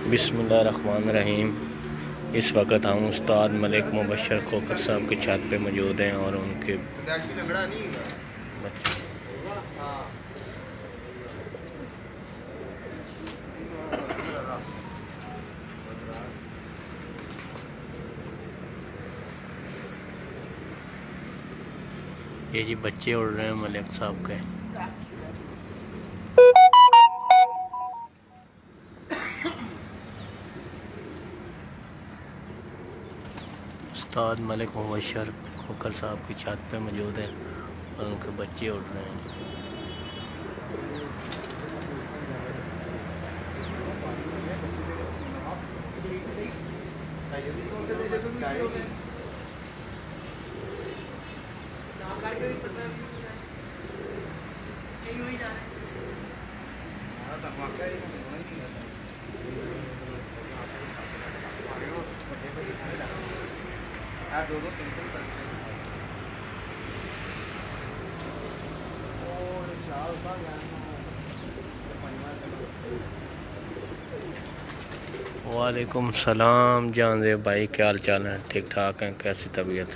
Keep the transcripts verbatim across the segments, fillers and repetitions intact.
बिस्मिल्लाहिर्रहमानिर्रहीम। इस वक्त हम उस्ताद मलिक मुबशर खोखर साहब की छत पे मौजूद हैं और उनके बच्चे ये जी बच्चे उड़ रहे हैं मलिक साहब के। उस्ताद मलिक मुबशर खोखर साहब की छत पे मौजूद है और उनके बच्चे उड़ रहे हैं। वालेकुम सलाम जानदेव भाई, क्या हाल चाल है? ठीक ठाक हैं? कैसी तबीयत?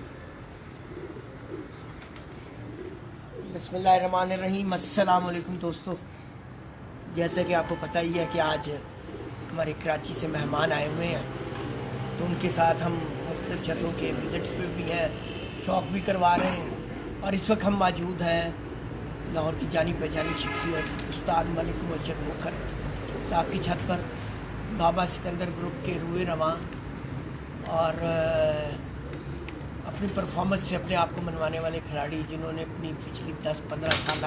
बिस्मिल्लाहिर्रहमानिर्रहीम। अस्सलाम वालेकुम दोस्तों, जैसे कि आपको पता ही है कि आज हमारे कराची से मेहमान आए हुए हैं, तो उनके साथ हम मुख्तलिफ छतों के विजिट्स पे भी हैं, शौक भी करवा रहे हैं। और इस वक्त हम मौजूद हैं लाहौर की जानी पहचानी शख्सियत उस्ताद मलिक मुबशर खोखर साहब की छत पर। बाबा सिकंदर ग्रुप के रूए रवां और अपनी परफॉर्मेंस से अपने आप को मनवाने वाले खिलाड़ी, जिन्होंने अपनी पिछली दस पंद्रह साल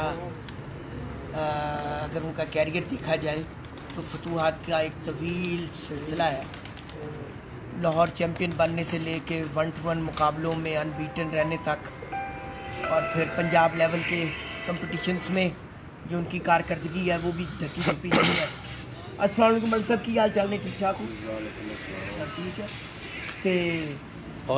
अगर उनका कैरियर देखा जाए तो फतूहात का एक तवील सिलसिला है। लाहौर चैम्पियन बनने से लेके वन टू वन मुकाबलों में अनबीटन रहने तक, और फिर पंजाब लेवल के कंपटिशन्स में जो उनकी कारकर्दगी है वो भी ढकी ढकी नहीं है। अस्सलाम वालेकुम मलिक साहब, की हाल चाल ने? ठीक ठाक हो? ठीक है। तो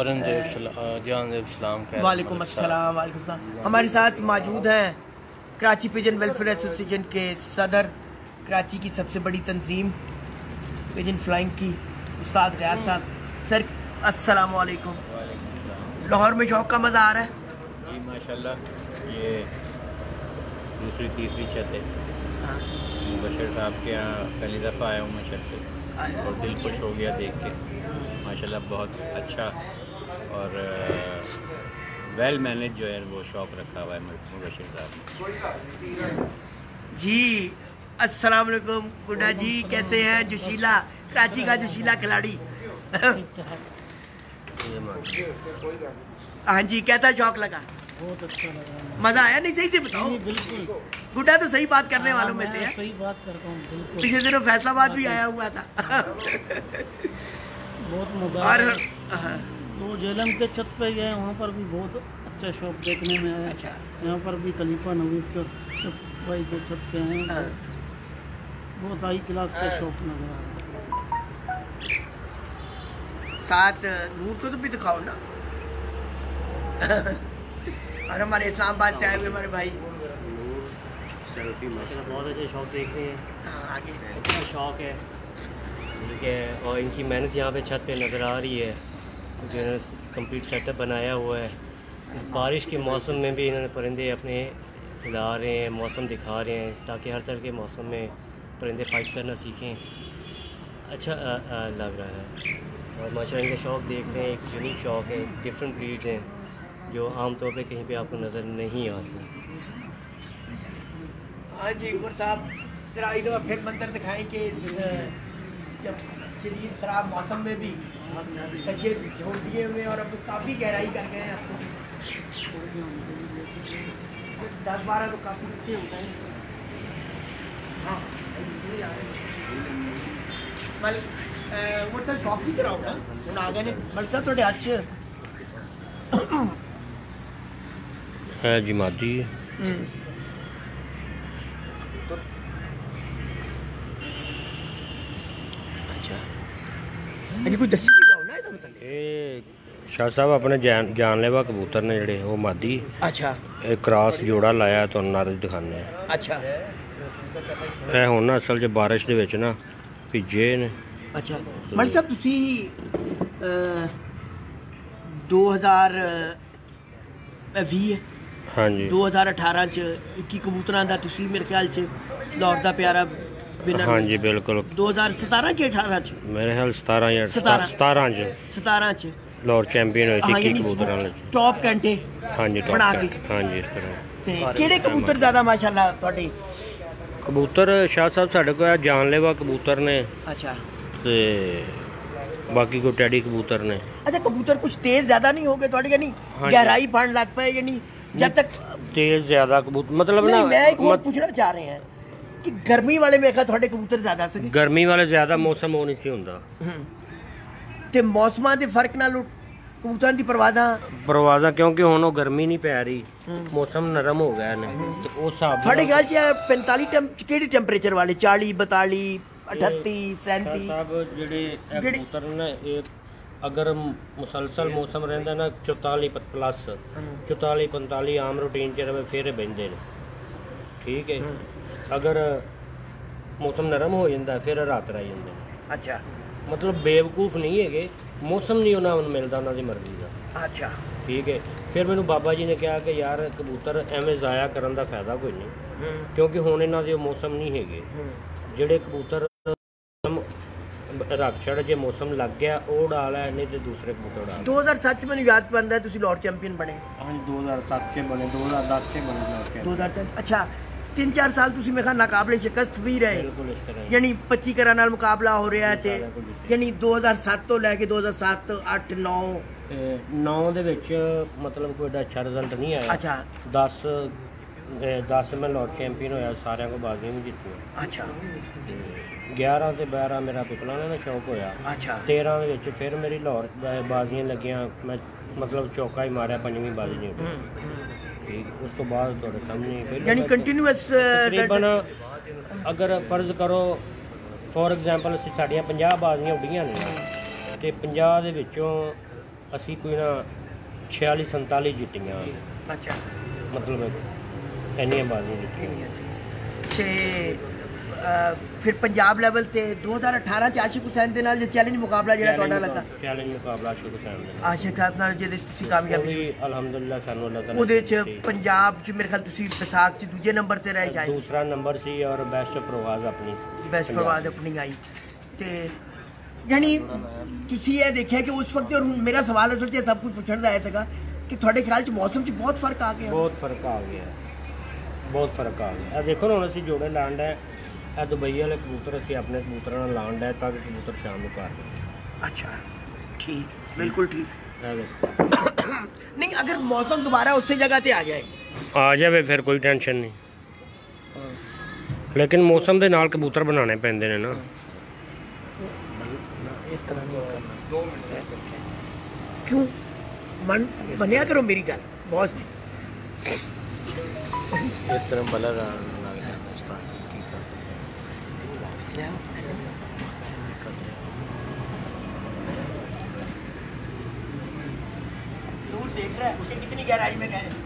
वालेकुम अस्सलाम। वालेकुम अस्सलाम। हमारे साथ मौजूद हैं कराची पिजन वेलफेयर एसोसिएशन के सदर, कराची की सबसे बड़ी तंजीम पिजन फ्लाइंग की, उस्ताद गयास साहब। सर अस्सलाम वालेकुम। लाहौर में शौक का मज़ा आ रहा है? जी माशाल्लाह, ये दूसरी तीसरी छत है। हाँ। मुबशर साहब के यहाँ पहली दफ़ा आया हूँ मैं छत पे, और दिल खुश हो गया देख के। माशाल्लाह बहुत अच्छा और वेल मैनेज जो है वो शौक रखा हुआ है मुबशर साहब जी। अस्सलाम वालेकुम गुड्डा जी, कैसे हैं? जोशीला, कराची का जोशीला खिलाड़ी। हाँ जी, कैसा शौक लगा? बहुत अच्छा लगा, मजा आया? नहीं सही से बताओ। बिल्कुल गुड्डा तो सही बात करने वालों में से है। सही बात करता हूँ, बिल्कुल। पिछले दिनों फैसलाबाद भी आया हुआ था। बहुत मजा और आया। तो जेलम के छत पे गए, वहाँ पर भी बहुत अच्छा शौक देखने में आया। अच्छा। यहाँ पर भी खलीफा नवीद के भाई के छत पे हैं, बहुत हाई क्लास का शौक लग रहा है। साथ नूर को तो भी दिखाओ ना। और हमारे इस्लामाबाद से आए हुए हमारे भाई बहुत अच्छे शौक देखते हैं। हाँ, आगे अच्छा शौक है ठीक है, और इनकी मेहनत यहाँ पे छत पे नज़र आ रही है। जो इन्होंने कंप्लीट सेटअप बनाया हुआ है, इस बारिश के मौसम में भी इन्होंने परिंदे अपने हिला रहे हैं, मौसम दिखा रहे हैं, ताकि हर तरह के मौसम में परिंदे फाइट करना सीखें। अच्छा आ, आ, लग रहा है। और माशाल्लाह इनका शौक देख रहे हैं, एक यूनिक शौक है, डिफरेंट ब्रीड्स हैं जो आम तौर पे कहीं पे आपको नज़र नहीं आती। हाँ जी उमर साहब, जरा एक दफ़ा फिर मंजर दिखाएं कि इस जब शदीद ख़राब मौसम में भी बच्चे छोड़ दिए हुए और अब काफ़ी गहराई कर गए हैं। आपको दस बारह तो काफ़ी बच्चे होते हैं। हाँ उमर साहब शौक भी कराओ ना, हूँ आ गए ने मलिक साहब थोड़े हथ च है जी मादी। अच्छा अजी कोई दसी जाओ ना इधर मतलब। ये शाह साहब अपने जान जानलेवा कबूतर ने जड़े वो मादी। अच्छा। एक क्रॉस जोड़ा लाया तो नारे दिखाने। अच्छा। ਇਹ ਹੁਣ ਨਾ ਅਸਲ 'ਚ ਬਾਰਿਸ਼ ਦੇ ਵਿੱਚ ਨਾ ਭਿੱਜੇ ਨੇ। ਅੱਛਾ ਮਲਿਕ ਸਾਹਿਬ ਤੁਸੀਂ ਅਹ, ਦੋ ਹਜ਼ਾਰ ਵੀਹ ਹਾਂਜੀ ਦੋ ਹਜ਼ਾਰ ਅਠਾਰਾਂ ਚ ਇੱਕੀ ਕਬੂਤਰਾਂ ਦਾ ਤੁਸੀਂ ਮੇਰੇ ਖਿਆਲ ਚ ਲਾਹੌਰ ਦਾ ਪਿਆਰਾ ਵਿਨਰ ਹਾਂਜੀ ਬਿਲਕੁਲ। ਦੋ ਹਜ਼ਾਰ ਸਤਾਰਾਂ ਚ ਅਠਾਰਾਂ ਚ ਮੇਰੇ ਖਿਆਲ ਸਤਾਰਾਂ ਜਾਂ ਸਤਾਰਾਂ। ਸਤਾਰਾਂ ਚ ਸਤਾਰਾਂ ਚ ਲਾਹੌਰ ਚੈਂਪੀਅਨ ਹੋਏ ਸੀ ਹਾਂ, ਇੱਕੀ ਯਾਨੀ ਕਬੂਤਰਾਂ ਨਾਲ। ਟੌਪ ਘੰਟੇ ਹਾਂਜੀ top ਬਣਾ ten, ਕੇ। ਹਾਂਜੀ ਇਸ ਤਰ੍ਹਾਂ। ਤੇ ਕਿਹੜੇ ਕਬੂਤਰ ਜ਼ਿਆਦਾ ਮਾਸ਼ਾਅੱਲਾ ਤੁਹਾਡੇ? ਕਬੂਤਰ ਸ਼ਾਹ ਸਾਹਿਬ ਸਾਡੇ ਕੋਲ ਆ ਜਾਨਲੇਵਾ ਕਬੂਤਰ ਨੇ ਅੱਛਾ ਤੇ ਬਾਕੀ ਕੋਈ ਟੈਡੀ ਕਬੂਤਰ ਨੇ। ਅੱਛਾ ਕਬੂਤਰ ਕੁਝ ਤੇਜ਼ ਜ਼ਿਆਦਾ ਨਹੀਂ ਹੋ ਗਏ ਤੁਹਾਡੇ ਯਾਨੀ ਹਾਂਜੀ। ਗਹਿਰਾਈ ਫੜਨ ਲੱਗ ਪਏ ਯਾਨੀ ਜਦ ਤੱਕ ਤੇਜ਼ ਜ਼ਿਆਦਾ ਕਬੂਤਰ ਮਤਲਬ ਨਹੀਂ ਨਾ ਮੈਂ ਇੱਕ ਹੋਰ ਮਤ- ਪੁੱਛਣਾ ਚਾਹ ਰਹੇ ਹਾਂ ਕਿ ਗਰਮੀ ਵਾਲੇ ਮੇਖਾ ਤੁਹਾਡੇ ਕਬੂਤਰ ਜ਼ਿਆਦਾ ਸੀਗੇ ਗਰਮੀ ਵਾਲੇ ਜ਼ਿਆਦਾ ਮੌਸਮ ਉਹ ਨਹੀਂ ਸੀ ਹੁੰਦਾ। ਤੇ ਮੌਸਮਾਂ ਦੇ ਫਰਕ ਨਾਲ ਉਹ ਕਬੂਤਰਾਂ ਦੀ ਪਰਵਾਜ਼ਾਂ ਪਰਵਾਜ਼ਾਂ ਕਿਉਂਕਿ ਹੁਣ ਉਹ ਗਰਮੀ ਨਹੀਂ ਪੈ ਰਹੀ, ਮੌਸਮ ਨਰਮ ਹੋ ਗਿਆ ਨੇ ਤੇ ਉਸ ਹਿਸਾਬ ਤੁਹਾਡੇ ਨਾਲ ਖਿਆਲ ਚ ਇਹ ਪੈਂਤਾਲੀ ਟੈਂਪ ਕਿਹੜੇ ਟੈਂਪਰੇਚਰ ਵਾਲੇ ਚਾਲੀ ਬਤਾਲੀ ਅਠੱਤੀ ਸੈਂਤੀ ਸਾਹਿਬ ਜਿਹੜੇ ਇਹ ਜਿਹੜੇ- ਕਬੂਤਰ ਨੇ ਇਹ ਅਗਰ ਮੁਸਲਸਲ ਮੌਸਮ ਰਹਿੰਦਾ ਨਾ ਚੁਤਾਲੀ ਪਲੱਸ ਚੁਤਾਲੀ ਪੰਤਾਲੀ ਆਮ ਰੂਟੀਨ ਚ ਰਵੇ ਫਿਰ ਇਹ ਬਹਿੰਦੇ ਨੇ, ਠੀਕ ਹੈ। ਅਗਰ ਮੌਸਮ ਨਰਮ ਹੋ ਜਾਂਦਾ ਫਿਰ ਰਾਤ ਰਹਿ ਜਾਂਦੇ ਨੇ। ਅੱਛਾ ਮਤਲਬ ਬੇਵਕੂਫ ਨਹੀਂ ਹੈਗੇ, ਮੌਸਮ ਨਹੀਂ ਉਹਨਾਂ ਨੂੰ ਮਿਲਦਾ ਉਹਨਾਂ ਦੀ ਮਰਜ਼ੀ ਦਾ, ਅੱਛਾ ਠੀਕ ਹੈ। ਫਿਰ ਮੈਨੂੰ ਬਾਬਾ ਜੀ ਨੇ ਕਿਹਾ ਕਿ ਯਾਰ ਕਬੂਤਰ ਐਵੇਂ ਜ਼ਾਇਆ ਕਰਨ ਦਾ ਫਾਇਦਾ ਕੋਈ ਨਹੀਂ, ਕਿਉਂਕਿ ਹੁਣ ਇਹਨਾਂ ਦੇ ਮੌਸਮ ਨਹੀਂ ਹੈਗੇ। ਜਿਹੜੇ ਕਬੂਤਰ ਰੱਖ ਛੜ ਜੇ ਮੌਸਮ ਲੱਗ ਗਿਆ ਉਹ ਉਡਾ ਲੈ, ਨਹੀਂ ਤੇ ਦੂਸਰੇ ਕਬੂਤਰ ਉਡਾ ਲੈ। ਦੋ ਹਜ਼ਾਰ ਸੱਤ ਚ ਮੈਨੂੰ ਯਾਦ ਪੈਂਦਾ ਤੁਸੀਂ ਲਾਹੌਰ ਚੈਂਪੀਅਨ ਬਣੇ। ਹਾਂਜੀ ਦੋ ਹਜ਼ਾਰ ਸੱਤ ਚ ਬਣੇ, ਦੋ ਹਜ਼ਾਰ ਦਸ ਚ ਬਣੇ। ਦੋ ਹਜ਼ਾਰ ਤਿੰਨ ਅੱਛਾ ਤਿੰਨ ਚਾਰ ਸਾਲ ਤੁਸੀਂ ਮੇਰੇ ਖਿਆਲ ਨਾਕਾਬਲੇ ਸ਼ਿਕਸਤ ਵੀ ਰਹੇ ਬਿਲਕੁਲ ਇਸ ਤਰ੍ਹਾਂ ਹੀ। ਯਾਨੀ ਪੱਚੀ ਕਰਾਂ ਨਾਲ ਮੁਕਾਬਲਾ ਹੋ ਰਿਹਾ ਹੈ ਤੇ ਸਾਰਿਆਂ ਕੋਲ ਜਿੱਤੇ। ਯਾਨੀ ਦੋ ਹਜ਼ਾਰ ਸੱਤ ਤੋਂ ਲੈ ਕੇ ਦੋ ਹਜ਼ਾਰ ਸੱਤ ਅੱਠ ਨੌ ਤੇ ਨੌ ਦੇ ਵਿੱਚ ਮਤਲਬ ਕੋਈ ਏਡਾ ਅੱਛਾ ਰਿਜ਼ਲਟ ਨਹੀਂ ਆਇਆ। ਅੱਛਾ ਦਸ ਦਸ ਮੈਂ ਲਾਹੌਰ ਚੈਂਪੀਅਨ ਹੋਇਆ, ਸਾਰਿਆਂ ਕੋਲ ਬਾਜ਼ੀਆਂ ਵੀ ਜਿੱਤੀਆਂ। ਅੱਛਾ ਤੇ ਗਿਆਰਾਂ ਤੇ ਬਾਰਾਂ ਮੇਰਾ ਪਿਪਲਾਂ ਦਾ ਸ਼ੌਕ ਹੋਇਆ। ਅੱਛਾ ਤੇਰਾਂ ਦੇ ਵਿੱਚ ਫਿਰ ਮੇਰੀ ਲਾਹੌਰ ਬ- ਬਾਜ਼ੀਆਂ ਲੱਗੀਆਂ, ਮੈਂ ਮਤਲਬ ਚੌਕਾ ਹੀ ਮਾਰਿਆ, ਪੰਜਵੀਂ ਬਾਜ਼ੀ ਨਹੀਂ ਉੱਡੀ। ਠੀਕ, ਉਸ ਤੋਂ ਬਾਅਦ ਤੁਹਾਡੇ ਸਾਹਮਣੇ ਪਹਿਲਾਂ ਯਾਨੀ ਮੈਂ ਕੰਟੀਨਿਊਸ ਤਕਰੀਬਨ ਅਗਰ ਫਰਜ਼ ਕਰੋ ਫੋਰ ਐਗਜ਼ਾਮਪਲ ਅਸੀਂ ਸਾਡੀਆਂ ਪੰਜਾਹ ਬਾਜ਼ੀਆਂ ਉੱਡੀਆਂ ਨੇ ਤੇ ਪੰਜਾਹ ਦੇ ਵਿੱਚੋਂ ਅਸੀਂ ਕੋਈ ਨਾ ਛਿਆਲੀ ਸੰਤਾਲੀ ਜਿੱਤੀਆਂ, ਅੱਛਾ ਮਤਲਬ ਇੰਨੀਆਂ ਬਾਜ਼ੀਆਂ ਜਿੱਤੀਆਂ। ਤੇ ਅਹ, ਫਿਰ ਪੰਜਾਬ ਲੈਵਲ ਤੇ ਦੋ ਹਜ਼ਾਰ ਅਠਾਰਾਂ ਚ ਆਸ਼ਿਕ ਹੁਸੈਨ ਦੇ ਨਾਲ ਜੇ ਚੈਲੰਜ ਮੁਕਾਬਲਾ ਜਿਹੜਾ ਤੁਹਾਡਾ ਲੱਗਾ ਚੈਲੰਜ ਮੁਕਾਬਲਾ ਸ਼ੁਰੂ ਕਰਨ ਦੇ ਆਸ਼ਿਕ ਸਾਹਿਬ ਨਾਲ ਜਿਹਦੇ 'ਚ ਤੁਸੀਂ ਉਹ ਕਾਮਯਾਬੀ ਵੀ ਅਲਹਮਦੁਲਿਲਾ ਸਾਨੂੰ ਅੱਲਾਹ ਤਾਲਾ ਉਹਦੇ ਨੇ ਚ ਦਿੱਤੀ। ਪੰਜਾਬ ਚ ਮੇਰੇ ਖਿਆਲ ਤੁਸੀਂ ਵਿਸਾਖ ਚ ਦੂਜੇ ਨੰਬਰ ਤੇ ਰਹੇ ਸ਼ਾਇਦ ਦੂਸਰਾ ਨੰਬਰ ਸੀ ਔਰ ਬੈਸਟ ਪ੍ਰਵਾਜ਼ ਆਪਣੀ ਬੈਸਟ ਪੰਜਾਬ ਪ੍ਰਵਾਜ਼ ਆਪਣੀ ਆਈ ਤੇ ਯਾਨੀ ਤੁਸੀਂ ਇਹ ਦੇਖਿਆ ਕਿ ਉਸ ਵਕਤ ਔਰ ਹੁਣ ਮੇਰਾ ਸਵਾਲ ਅਸਲ 'ਚ ਸਭ ਕੁਝ ਪੁੱਛਣ ਦਾ ਹੈ ਸੀਗਾ ਕਿ ਤੁਹਾਡੇ ਖਿਆਲ ਚ ਮੌਸਮ 'ਚ ਬਹੁਤ ਫਰਕ ਆ ਗਿਆ ਬਹੁਤ ਫਰਕ ਆ ਗਿਆ, ਬਹੁਤ ਫਰਕ ਆ ਗਿਆ। ਇਹ ਦੇਖੋ ਨਾ ਹੁਣ ਅਸੀਂ ਜੋੜੇ ਲਾਂਡ ਹੈ, ਇਹ ਦੁਬਈ ਵਾਲੇ ਕਬੂਤਰ ਅਸੀਂ ਆਪਣੇ ਕਬੂਤਰਾਂ ਨਾਲ ਲਾਂਡ ਹੈ ਤਾਂ ਕਿ ਕਬੂਤਰ ਸ਼ਾਮ ਨੂੰ ਘਰ ਨੇ। ਅੱਛਾ ਠੀਕ ਬਿਲਕੁਲ ਠੀਕ ਇਹ ਦੇਖੋ ਨਹੀਂ ਅਗਰ ਮੌਸਮ ਦੁਬਾਰਾ ਉਸੇ ਜਗ੍ਹਾ ਤੇ ਆ ਜਾਏ ਆ ਜਾਵੇ ਫਿਰ ਕੋਈ ਟੈਨਸ਼ਨ ਨਹੀਂ, ਲੇਕਿਨ ਮੌਸਮ ਦੇ ਨਾਲ ਕਬੂਤਰ ਬਣਾਉਣੇ ਪੈਂਦੇ ਨੇ ਨਾ। ਇਸ ਤਰ੍ਹਾਂ ਨਹੀਂ ਕਰਨਾ ਕਿਉਂ ਮਨ ਮੰਨਿਆ ਕਰੋ ਮੇਰੀ ਗੱਲ ਬੌਸ ਦੀ ਇਸ ਤਰ੍ਹਾਂ ਬਲਰ ਲੱਗ ਜਾਂਦਾ ਇਸ ਤਰ੍ਹਾਂ ਕੀ ਕਰਦੇ दूर देख रहा है उसे कितनी गहराई में गए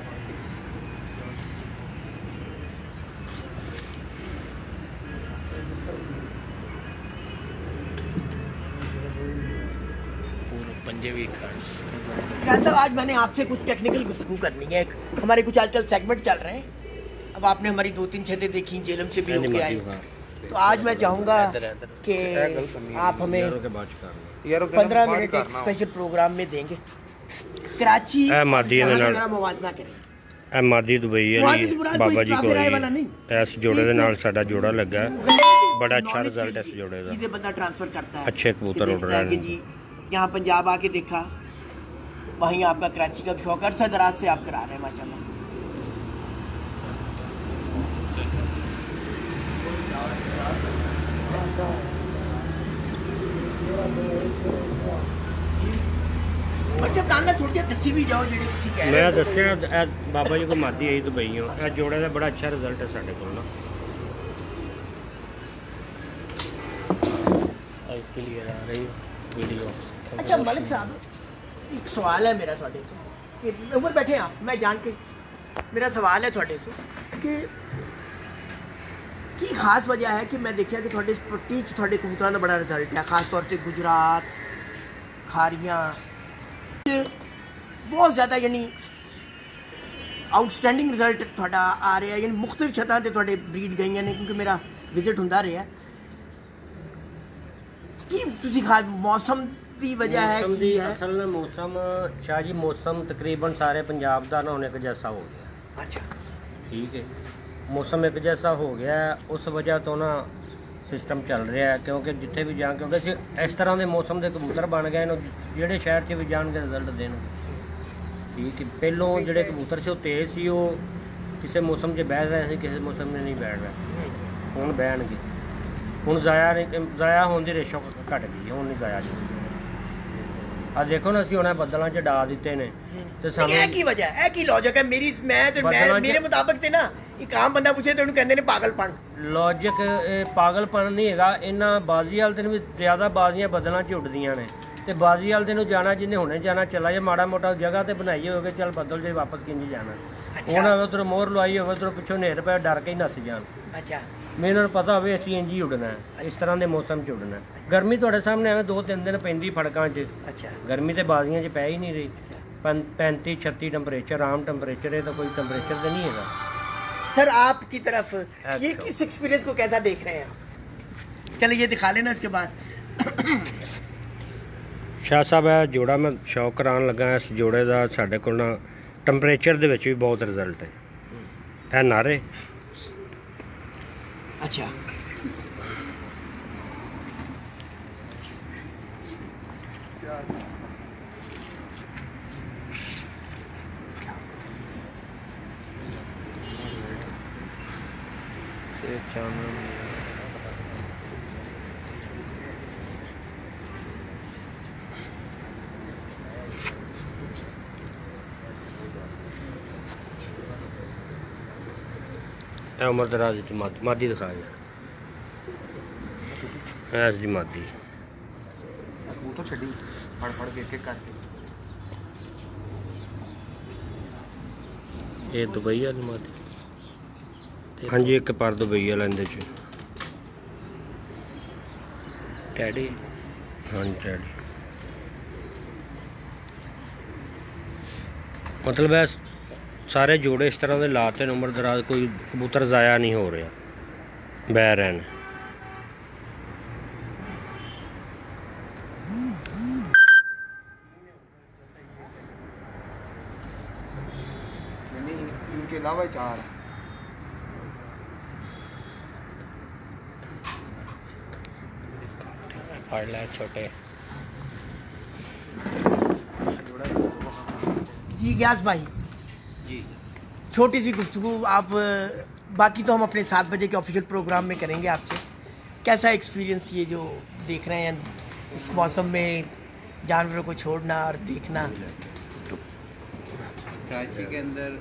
पंजे भी खर्च साहब आज मैंने आपसे कुछ टेक्निकल गुफ्तगू करनी है हमारे कुछ आजकल सेगमेंट चल रहे हैं अब आपने हमारी दो तीन छेदें देखी जेलम से भी होके आए तो आज मैं चाहूँगा कि आप हमें पंद्रह मिनट एक स्पेशल प्रोग्राम में देंगे कराची ਇਹ ਮਾਦੀ ਦੇ ਨਾਲ मुवाजना करें ਇਹ ਮਾਦੀ ਦੁਬਈ मुआवजे ਵਾਲੀ से मुराद ਬਾਬਾ कोई ਜੀ काफिर आए वाला ਕੋਲ नहीं ਇਸ ਜੋੜੇ ਦੇ ਨਾਲ ਸਾਡਾ ਜੋੜਾ ਲੱਗਾ ਹੈ। बड़ा अच्छा रिजल्ट है इस जोड़े का। सीधे बंदा ट्रांसफर करता है अच्छे कबूतर कि उड़ देखता है रहे कि हैं। जी यहाँ पंजाब आके देखा वहीं आपका कराची का शौक अरसा दराज से आप करा रहे हैं माशाल्लाह मतलब डालना थोड़ी देर दसी भी जाओ जेडी ਤੁਸੀਂ ਕਹਿ ਰਹੇ मैं ਹੋ दसिया ਇਹ ਬਾਬਾ ਜੀ ਕੋ ਮਾਦੀ ਆਈ ਦੁਬਈੋਂ ਇਹ ਜੋੜੇ ਦਾ ਬੜਾ ਅੱਛਾ ਰਿਜ਼ਲਟ ਹੈ ਸਾਡੇ ਕੋਲ ਨਾ ਆਈ ਕਲੀਅਰ ਆ ਰਹੀ ਵੀਡੀਓ अच्छा मलिक साहब एक सवाल है मेरा थोड़े तो कि ऊपर बैठे आप मैं जान के मेरा सवाल है थोड़े तो कि की खास वजह है कि मैं देखिया कि थोड़े इस पट्टी च थोड़े कबूतरों का बड़ा रिजल्ट है, खास तौर पर गुजरात खारियाँ बहुत ज़्यादा यानी आउटस्टैंडिंग रिजल्ट थोड़ा आ रहा है, यानी मुख्तलिफ छतां ते थोड़े ब्रीड गई ने क्योंकि मेरा विजिट होंदा रहा कि तुसी खास मौसम की वजह है मौसम की दी है? असल में मौसम शाह जी मौसम तकरीबन सारे पंजाब का ना एक जैसा हो गया। अच्छा ठीक है, मौसम एक जैसा हो गया है, उस वजह तो ना सिस्टम चल रहा है क्योंकि जिथे भी जाए क्योंकि ਅਸੀਂ इस तरह के मौसम के कबूतर बन गए ने ਜਿਹੜੇ शहर 'ਚ भी जाएंगे रिजल्ट देंगे। ठीक है, पहलों ਜਿਹੜੇ कबूतर से तेज़ सी वो किसी मौसम 'ਚ बैठ रहे थे, किसी मौसम में नहीं बैठ रहे, ਹੁਣ ਬਹਿਣਗੇ। ਹੁਣ ਜ਼ਾਇਆ ਨਹੀਂ ਜ਼ਾਇਆ ਹੋਣ ਦੀ ਰੇਸ਼ੋ ਘਟ ਗਈ, ਹੁਣ ਨਹੀਂ ਜ਼ਾਇਆ ਜੀ। ਆ ਦੇਖੋ ਨਾ ਅਸੀਂ ਹੁਣ ਬੱਦਲਾਂ 'ਚ ਡਾ ਦਿੱਤੇ ਨੇ ਤੇ ਸਾਨੂੰ ਇਹ ਕੀ ਵਜ੍ਹਾ ਹੈ, ਇਹ ਕੀ ਲੌਜਿਕ ਹੈ? ਮੇਰੀ ਮੈਂ ਤੇ ਮੈਂ ਬੱਦਲਾਂ 'ਚ- ਮੇਰੇ ਮੁਤਾਬਕ ਤੇ ਨਾ ਇੱਕ ਆਮ ਬੰਦਾ ਪੁੱਛੇ ਤੇ ਉਹਨੂੰ ਕਹਿੰਦੇ ਨੇ ਪਾਗਲਪਨ। ਲੌਜਿਕ ਇਹ ਪਾਗਲਪਨ ਨਹੀਂ ਹੈਗਾ, ਇਹਨਾਂ ਬਾਜ਼ੀ ਵਾਲ ਤੇ ਵੀ ਜ਼ਿਆਦਾ ਬਾਜ਼ੀਆਂ ਬੱਦਲਾਂ 'ਚ ਉੱਡਦੀਆਂ ਨੇ ਤੇ ਬਾਜ਼ੀ ਵਾਲ ਤੇ ਨੂੰ ਜਾਣਾ ਜਿਹਨੇ ਹੁਣੇ ਜਾਣਾ ਚਲਾ ਜਾ ਮਾੜਾ ਮੋਟਾ ਜਗ੍ਹਾ ਤੇ ਬਣਾਈ ਹੋਵੇ ਚੱਲ ਬੱਦਲ ਜੇ ਵਾਪਸ ਕਿੰਜ ਜਾਣਾ, ਉਹਨਾਂ ਉਧਰ ਮੋਹਰ ਲਵਾਈ ਹੋਵੇ ਉਧਰ ਪਿੱਛੋਂ ਨੇਰ ਪੈ ਡਰ ਕੇ ਹੀ ਨੱਸ ਜਾਣ। ਅੱਛਾ ਮੈਨੂੰ ਪਤਾ ਹੋਵੇ ਅਸੀਂ ਇੰਜ ਹੀ ਉੱਡਣਾ ਹੈ, ਇਸ ਤਰ੍ਹਾਂ ਦੇ ਮੌਸਮ 'ਚ ਉੱਡਣਾ। ਗਰਮੀ ਤੁਹਾਡੇ ਸਾਹਮਣੇ ਐਵੇਂ ਦੋ ਤਿੰਨ ਦਿਨ ਪੈਂਦੀ ਫੜਕਾਂ 'ਚ, ਅੱਛਾ ਗਰਮੀ ਤੇ ਬਾਜ਼ੀਆਂ 'ਚ ਪੈ ਹੀ ਨਹੀਂ ਰਹੀ। पैंतीस छत्तीस टेम्परेचर आम टेम्परेचर है, तो कोई टेम्परेचर तो नहीं है सर आपकी तरफ ये इस एक्सपीरियंस को कैसा देख रहे हैं? चलिए ये दिखा लेना इसके बाद। शाह साहब है जोड़ा मैं शौक करान लगा, इस जोड़े का साढ़े को ना टैंपरेचर दे विच भी बहुत रिजल्ट है। है नारे अच्छा उम्र दराज की मादी मादी दिखा यार, ऐस जी मादी कबूतर छड़ी फड़ फड़ के एक करके ये दुबई वाली मादी। हाँ जी एक पर दुबई वाला इंदे च टैडी। हाँ जी टैडी मतलब है सारे जोड़े इस तरह के लाते ने उम्र दराज, कोई कबूतर ज़ाया नहीं हो रहा, बह रहे हैं। इनके अलावा चार छोटे जी ग्यास भाई जी छोटी सी गुफ्तगू आप, बाकी तो हम अपने सात बजे के ऑफिशियल प्रोग्राम में करेंगे आपसे। कैसा एक्सपीरियंस ये जो देख रहे हैं इस मौसम में जानवरों को छोड़ना और देखना? तो कराची के अंदर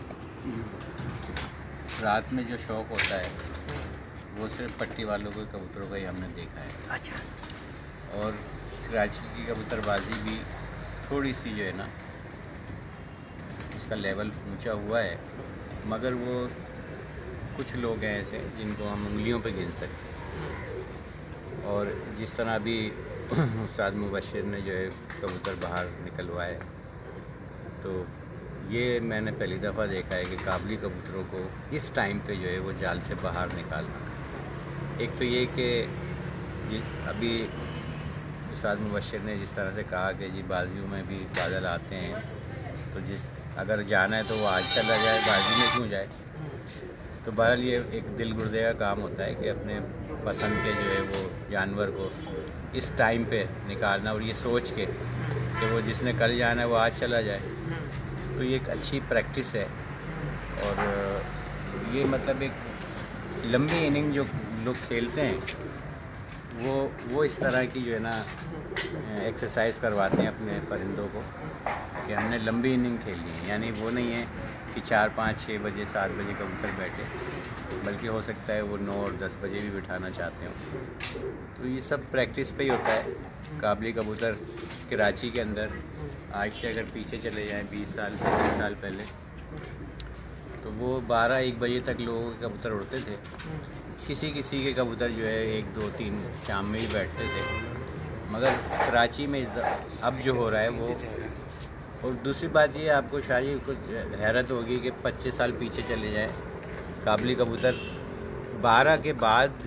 रात में जो शौक होता है वो सिर्फ पट्टी वालों को कबूतरों का ही हमने देखा है। अच्छा और कराची की कबूतरबाजी भी थोड़ी सी जो है ना उसका लेवल ऊंचा हुआ है, मगर वो कुछ लोग हैं ऐसे जिनको हम उंगलियों पे गिन सकते। और जिस तरह अभी उस्ताद मुबश्शिर ने जो है कबूतर बाहर निकलवाए, तो ये मैंने पहली दफ़ा देखा है कि काबली कबूतरों को इस टाइम पे जो है वो जाल से बाहर निकालना। एक तो ये कि अभी उस्ताद मुबश्शिर ने जिस तरह से कहा कि जी बाजियों में भी बादल आते हैं, तो जिस अगर जाना है तो वो आज चला जाए, बाजी में क्यों जाए। तो बहरहाल ये एक दिल गुर्दे का काम होता है कि अपने पसंद के जो है वो जानवर को इस टाइम पे निकालना, और ये सोच के कि वो जिसने कल जाना है वो आज चला जाए। तो ये एक अच्छी प्रैक्टिस है। और ये मतलब एक लंबी इनिंग जो लोग खेलते हैं वो वो इस तरह की जो है ना एक्सरसाइज करवाते हैं अपने परिंदों को कि हमने लंबी इनिंग खेलनी है। यानी वो नहीं है कि चार पाँच छः बजे सात बजे कबूतर बैठे, बल्कि हो सकता है वो नौ और दस बजे भी बिठाना चाहते हो। तो ये सब प्रैक्टिस पे ही होता है। काबली कबूतर कराची के अंदर आज से अगर पीछे चले जाएं बीस साल पच्चीस साल पहले, तो वो बारह एक बजे तक लोगों के कबूतर उड़ते थे। किसी किसी के कबूतर जो है एक दो तीन शाम में ही बैठते थे, मगर कराची में इस अब जो हो रहा है वो। और दूसरी बात ये आपको शायद कुछ हैरत होगी कि पच्चीस साल पीछे चले जाएं, काबली कबूतर बारह के बाद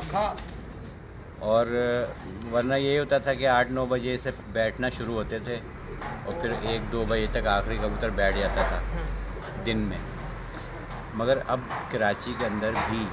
और वरना ये होता था कि आठ नौ बजे से बैठना शुरू होते थे और फिर एक दो बजे तक आखिरी कबूतर बैठ जाता था दिन में। मगर अब कराची के अंदर भी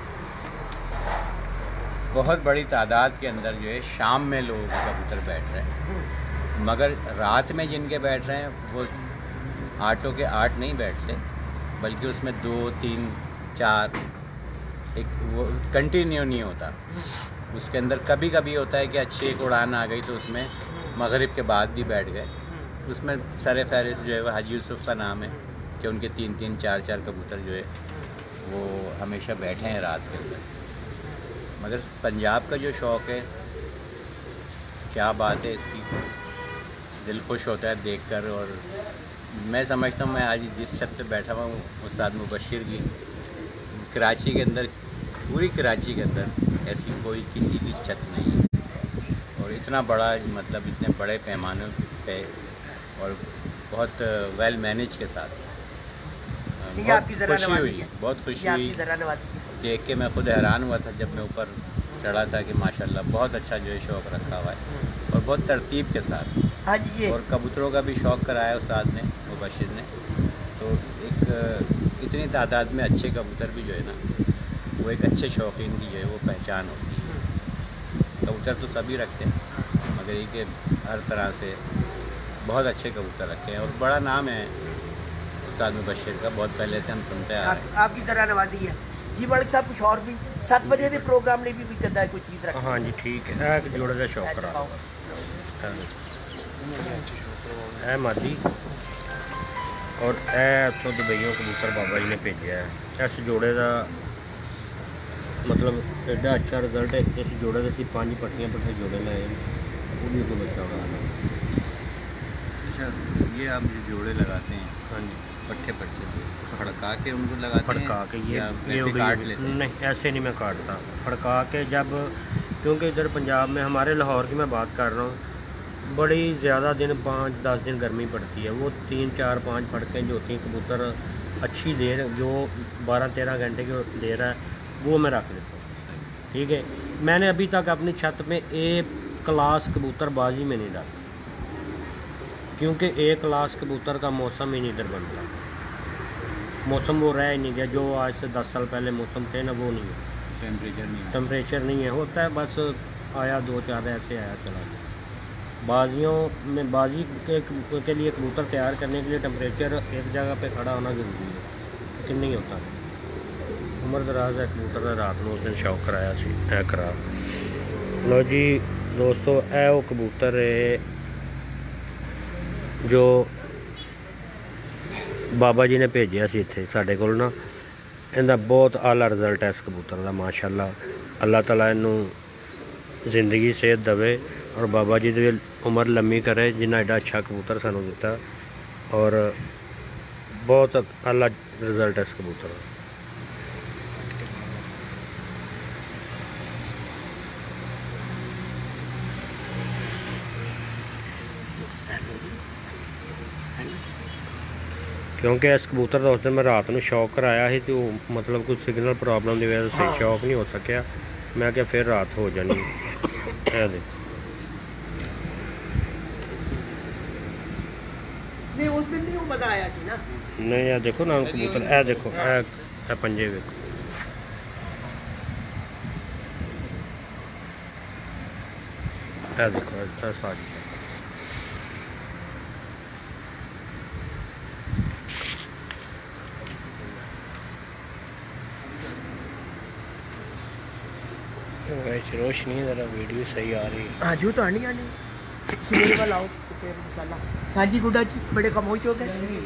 बहुत बड़ी तादाद के अंदर जो है शाम में लोग कबूतर बैठ रहे हैं, मगर रात में जिनके बैठ रहे हैं वो आठों के आठ नहीं बैठते, बल्कि उसमें दो तीन चार, एक वो कंटिन्यू नहीं होता। उसके अंदर कभी कभी होता है कि अच्छी एक उड़ान आ गई तो उसमें मगरिब के बाद भी बैठ गए। उसमें सर फहरिस्त जो है वह हाजी यूसुफ का नाम है कि उनके तीन तीन चार चार कबूतर जो है वो हमेशा बैठे हैं रात के अंदर। मगर पंजाब का जो शौक़ है, क्या बात है इसकी, दिल खुश होता है देखकर। और मैं समझता हूँ मैं आज जिस छत पे बैठा हुआ हूँ उस्ताद मुबशिर की, कराची के अंदर, पूरी कराची के अंदर ऐसी कोई किसी की छत नहीं है। और इतना बड़ा, मतलब इतने बड़े पैमाने पे और बहुत वेल मैनेज के साथ बहुत खुशी हुई, बहुत खुशी हुई देख के। मैं खुद हैरान हुआ था जब मैं ऊपर चढ़ा था कि माशाल्लाह बहुत अच्छा जो है शौक़ रखा हुआ है और बहुत तरतीब के साथ। हाँ जी, ये और कबूतरों का भी शौक़ कराया उस्ताद ने, मुबशिर ने। तो एक इतनी तादाद में अच्छे कबूतर भी जो है ना, वो एक अच्छे शौकीन की जो है वो पहचान होती है। कबूतर तो सभी रखते हैं, मगर ये कि हर तरह से बहुत अच्छे कबूतर रखे हैं और बड़ा नाम है उस्ताद मुबशिर का, बहुत पहले से हम सुनते आ रहे हैं। आप, आपकी तरह नवाजी है जी। मलिक साहब कुछ और भी सात बजे के प्रोग्राम ने भी कोई कदा कोई चीज़ रखी? हाँ जी ठीक है, एक जोड़े का शौक करा है मादी और ए तो दुबईयों कबूतर बाबा जी ने भेजा है। इस जोड़े का मतलब एडा अच्छा रिजल्ट है। इस जोड़े से पाँच पट्टियाँ पट्टे जोड़े लाए, वो भी कोई बच्चा होगा। अच्छा, ये आप जो जोड़े लगाते हैं, हाँ जी, पट्टे पट्टे फड़का के उनको लगाते फड़का के ये ये ये काट लेते हैं? नहीं, ऐसे नहीं मैं काटता, फड़का के। जब क्योंकि इधर पंजाब में, हमारे लाहौर की मैं बात कर रहा हूँ, बड़ी ज़्यादा दिन, पाँच दस दिन गर्मी पड़ती है, वो तीन चार पाँच फड़कें जो होती हैं कबूतर अच्छी देर, जो बारह तेरह घंटे की देर है, वो मैं रख देता हूँ। ठीक है, मैंने अभी तक अपनी छत में एक क्लास कबूतर बाजी में नहीं डाला, क्योंकि एक क्लास कबूतर का मौसम ही नहीं इधर बन रहा। मौसम वो रह ही नहीं गया जो आज से दस साल पहले मौसम थे ना, वो नहीं है। टेम्परेचर नहीं है, टेम्परेचर नहीं है, होता है बस आया दो चार ऐसे आया चला गया। बाजियों में, बाजी के, के लिए कबूतर तैयार करने के लिए टेम्परेचर एक जगह पे खड़ा होना ज़रूरी है, लेकिन नहीं होता। उम्र दराज है कबूतर का, रात में उस दिन शौक कराया सी है करा लो जी दोस्तों। ए वो कबूतर है जो बाबा जी ने भेजा सी इत्थे साडे कोल ना, इनका बहुत आला रिजल्ट है इस कबूतर का माशाल्लाह। अल्लाह ताला इनू जिंदगी सेहत दवे और बाबा जी की उम्र लम्मी करे, जिन्ना एडा अच्छा कबूतर सानू दिता। और बहुत आला रिजल्ट है इस कबूतर का। क्योंकि इस कबूतर का उस दिन मैं रात में शौक कराया ही, तो मतलब कुछ सिग्नल प्रॉब्लम की वजह से हाँ। शौक नहीं हो सकिया। मैं क्या फिर रात हो जानी है। नहीं उस दिन नहीं वो मजा आया सी ना। नहीं यार देखो ना कबूतर, ए देखो ए, ए पंजे देखो, ए देखो ऐसा सारी। रोशनी ज़रा वीडियो सही आ रही है। हाँ जो तो आनी आनी सिनेमा वाला आओ फिर इंशाल्लाह। हाँ जी गुड्डा जी, बड़े खामोश हो गए।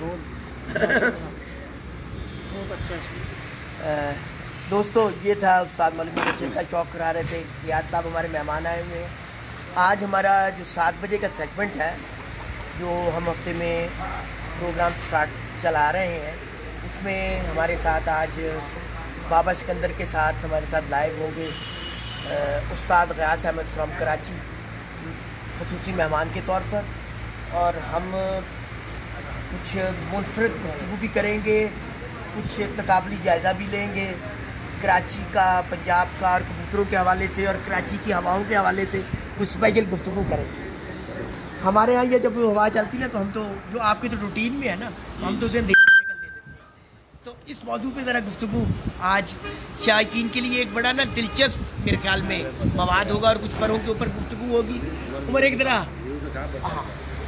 बहुत अच्छा है। दोस्तों ये था उस्ताद मलिक मुबशिर का शौक करा रहे थे। रियाज साहब हमारे मेहमान आए हुए हैं। आज हमारा जो सात बजे का सेगमेंट है, जो हम हफ्ते में प्रोग्राम स्टार्ट चला रहे हैं, उसमें हमारे साथ आज बाबा सिकंदर के साथ हमारे साथ लाइव होंगे उस्ताद गयास अहमद फ्रॉम कराची ख़ुसूसी मेहमान के तौर पर, और हम कुछ मुनफरद गुफ्तगू भी करेंगे, कुछ तकाबली जायज़ा भी लेंगे कराची का, पंजाब का, और कबूतरों के हवाले से और कराची की हवाओं के हवाले से कुछ स्पेशल गुफ्तगू करेंगे। हमारे यहाँ ये जब हवा चलती ना तो हम तो जो आपके तो रूटीन में है ना, हम तो उसे देख निकल दे देते हैं। तो इस मौजू पे ज़रा गुफ्तगू आज शायकीन के लिए एक बड़ा ना दिलचस्प मेरे ख्याल में मवाद होगा और कुछ परों के ऊपर गुफ्तगू होगी। उमर एक तरह हाँ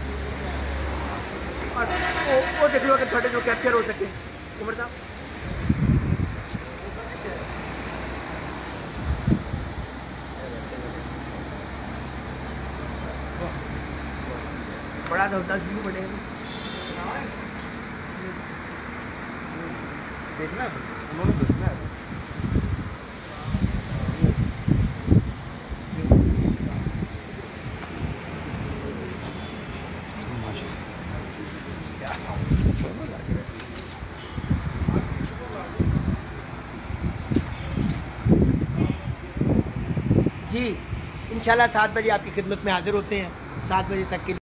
वो, वो देख लो अगर थोड़े जो कैप्चर हो सके उमर साहब। बड़ा जबरदस्त व्यू बनेगा, देखना है उन्होंने देखना है। जी इंशाल्लाह सात बजे आपकी खिदमत में हाजिर होते हैं। सात बजे तक के